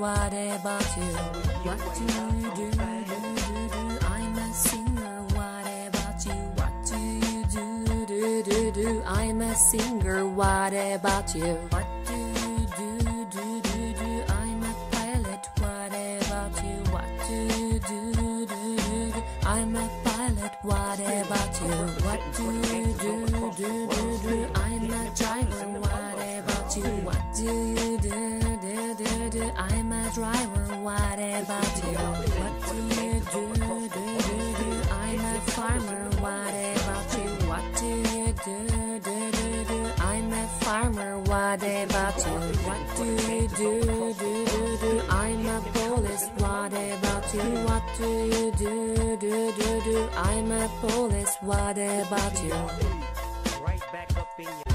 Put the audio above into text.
what about you? What do you do? I'm a singer, what about you? What do you do? I'm a singer, what about you? What do you do? I'm a pilot, what about you? What do you do? I'm a pilot, what about you? What do you do? I'm a driver, what about you? What do you do? I'm a driver, what about you? What do you do? I'm a farmer, what about you? What do you do? I'm a farmer, what about you? What do you do? I'm a police, what about you? What do you do? I'm a police, what about you? Right back up in your